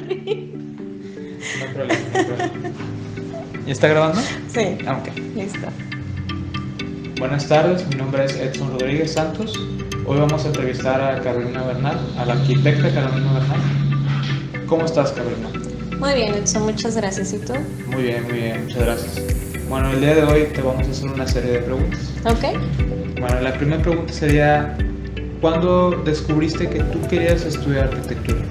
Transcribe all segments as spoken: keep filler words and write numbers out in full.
No hay problema, no hay problema. ¿Y está grabando? Sí. Ah, ok. Listo. Buenas tardes, mi nombre es Edson Rodríguez Santos. Hoy vamos a entrevistar a Carolina Bernal, a la arquitecta Carolina Bernal. ¿Cómo estás, Carolina? Muy bien, Edson, muchas gracias. ¿Y tú? Muy bien, muy bien, muchas gracias. Bueno, el día de hoy te vamos a hacer una serie de preguntas. Ok. Bueno, la primera pregunta sería, ¿cuándo descubriste que tú querías estudiar arquitectura?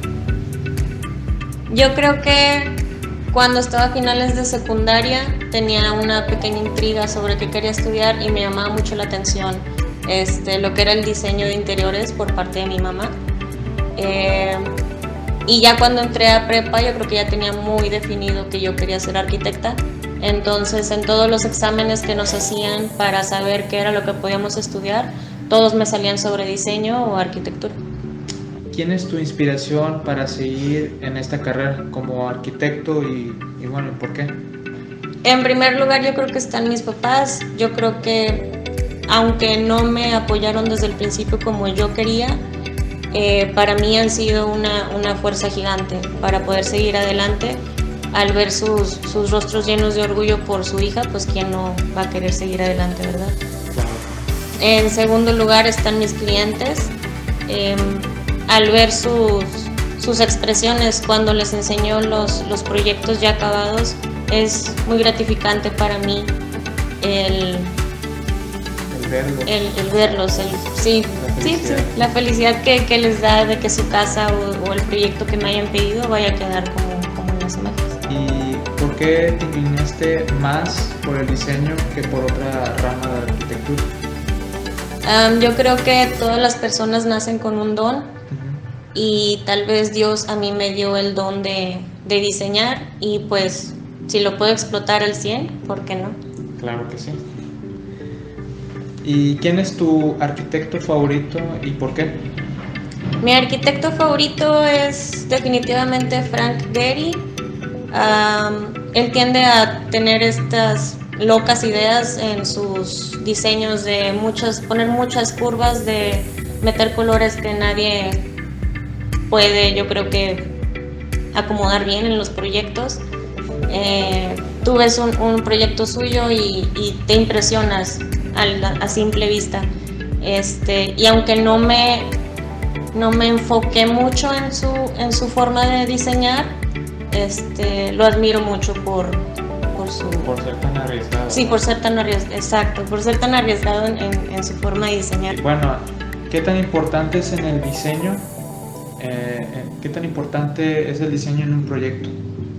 Yo creo que cuando estaba a finales de secundaria tenía una pequeña intriga sobre qué quería estudiar y me llamaba mucho la atención este, lo que era el diseño de interiores por parte de mi mamá. Eh, y ya cuando entré a prepa yo creo que ya tenía muy definido que yo quería ser arquitecta. Entonces en todos los exámenes que nos hacían para saber qué era lo que podíamos estudiar, todos me salían sobre diseño o arquitectura. ¿Quién es tu inspiración para seguir en esta carrera como arquitecto y, y bueno, ¿por qué? En primer lugar yo creo que están mis papás. Yo creo que aunque no me apoyaron desde el principio como yo quería, eh, para mí han sido una, una fuerza gigante para poder seguir adelante. Al ver sus, sus rostros llenos de orgullo por su hija, pues quién no va a querer seguir adelante, ¿verdad? Claro. En segundo lugar están mis clientes. Eh, al ver sus, sus expresiones cuando les enseño los, los proyectos ya acabados, es muy gratificante para mí el, El verlo. el, el verlos, el, sí, La sí, sí, felicidad. la felicidad que, que les da de que su casa o, o el proyecto que me hayan pedido vaya a quedar como, como en las imágenes. ¿Y por qué te inclinaste más por el diseño que por otra rama de la arquitectura? Um, yo creo que todas las personas nacen con un don Ujú. y tal vez Dios a mí me dio el don de, de diseñar y pues si lo puedo explotar al cien, ¿por qué no? Claro que sí. ¿Y quién es tu arquitecto favorito y por qué? Mi arquitecto favorito es definitivamente Frank Gehry. Um, él tiende a tener estas locas ideas en sus diseños de muchas, poner muchas curvas, de meter colores que nadie puede, yo creo que, acomodar bien en los proyectos. Eh, tú ves un, un proyecto suyo y, y te impresionas al, a simple vista. Este, y aunque no me, no me enfoqué mucho en su, en su forma de diseñar, este, lo admiro mucho por, por su... Por ser tan arriesgado. Sí, por ser tan arriesgado, exacto, por ser tan arriesgado en, en, en su forma de diseñar. Bueno, ¿qué tan importante es en el diseño? Eh, ¿Qué tan importante es el diseño en un proyecto?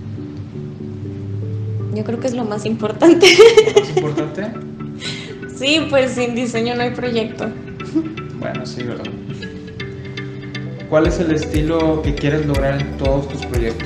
Yo creo que es lo más importante. ¿Lo más importante? Sí, pues sin diseño no hay proyecto. Bueno, sí, ¿verdad? ¿Cuál es el estilo que quieres lograr en todos tus proyectos?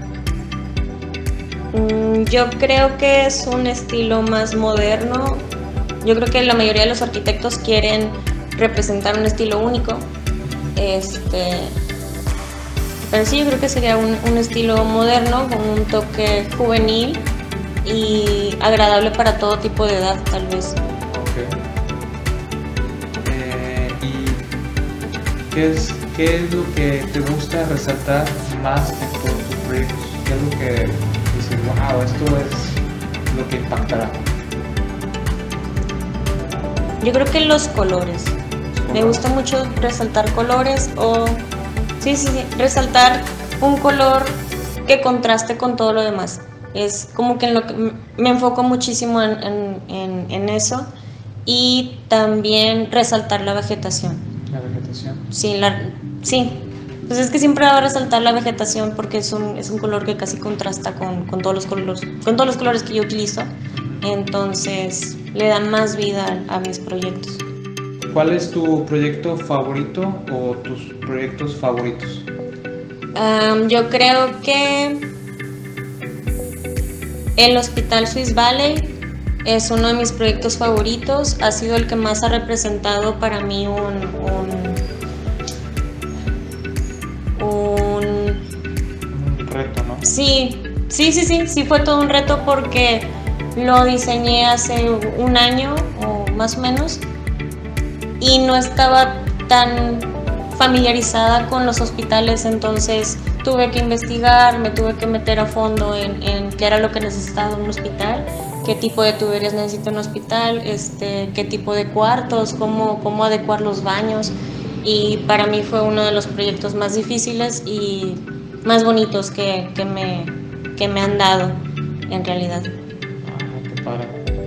Mm, Yo creo que es un estilo más moderno. Yo creo que la mayoría de los arquitectos quieren representar un estilo único. Este, pero sí, yo creo que sería un, un estilo moderno con un toque juvenil y agradable para todo tipo de edad, tal vez. Ok. Eh, ¿y qué es, qué es lo que te gusta resaltar más en todos tus proyectos? ¿Qué es lo que dices, wow, esto es lo que impactará? Yo creo que los colores. Me gusta mucho resaltar colores o, sí, sí, sí, resaltar un color que contraste con todo lo demás. Es como que en lo que me enfoco muchísimo en, en, en, en eso y también resaltar la vegetación. La vegetación. Sí, la, sí. Pues es que siempre va a resaltar la vegetación porque es un, es un color que casi contrasta con, con, todos los colores, con todos los colores que yo utilizo. Entonces le dan más vida a, a mis proyectos. ¿Cuál es tu proyecto favorito o tus proyectos favoritos? Um, yo creo que el Hospital Swiss Valley es uno de mis proyectos favoritos. Ha sido el que más ha representado para mí un, un, un... Un reto, ¿no? Sí, sí, sí, sí, sí fue todo un reto porque lo diseñé hace un año o más o menos y no estaba tan familiarizada con los hospitales, entonces tuve que investigar, me tuve que meter a fondo en, en qué era lo que necesitaba un hospital, qué tipo de tuberías necesita un hospital, este, qué tipo de cuartos, cómo, cómo adecuar los baños. Y para mí fue uno de los proyectos más difíciles y más bonitos que, que, me, que me han dado en realidad. Ah, qué padre.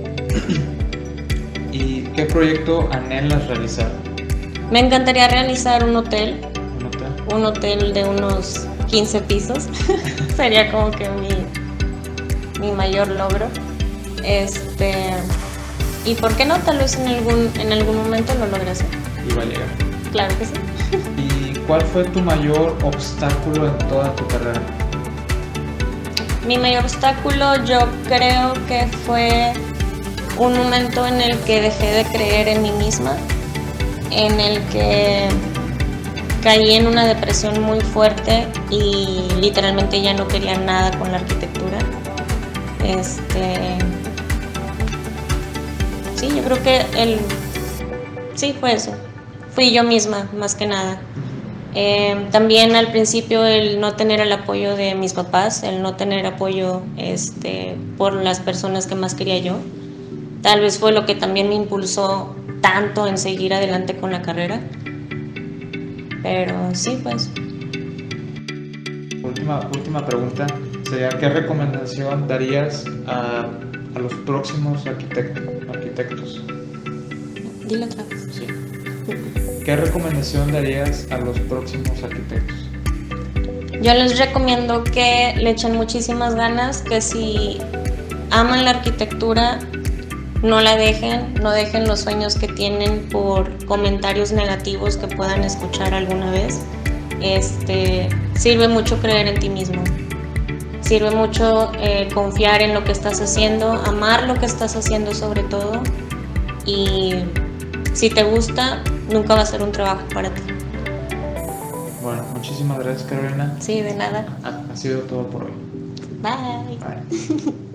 ¿Y qué proyecto anhelas realizar? Me encantaría realizar un hotel, ¿Un hotel? un hotel de unos quince pisos. Sería como que mi, mi mayor logro. Este, y por qué no, tal vez en algún, en algún momento lo logre hacer. Y va a llegar. Claro que sí. ¿Y cuál fue tu mayor obstáculo en toda tu carrera? Mi mayor obstáculo yo creo que fue un momento en el que dejé de creer en mí misma, en el que caí en una depresión muy fuerte y literalmente ya no quería nada con la arquitectura. Este, sí, yo creo que el, sí fue eso. Fui yo misma, más que nada. Eh, también al principio el no tener el apoyo de mis papás, el no tener apoyo este, por las personas que más quería yo, tal vez fue lo que también me impulsó tanto en seguir adelante con la carrera. Pero sí, pues. Última, última pregunta sería, ¿qué recomendación darías a, a los próximos arquitectos? arquitectos? Dilo otra vez. Sí. ¿Qué recomendación darías a los próximos arquitectos? Yo les recomiendo que le echen muchísimas ganas, que si aman la arquitectura, no la dejen, no dejen los sueños que tienen por comentarios negativos que puedan escuchar alguna vez. Este, sirve mucho creer en ti mismo, sirve mucho eh, confiar en lo que estás haciendo, amar lo que estás haciendo sobre todo, y si te gusta, nunca va a ser un trabajo para ti. Bueno, muchísimas gracias, Carolina. Sí, de nada. Ha, ha sido todo por hoy. Bye. Bye.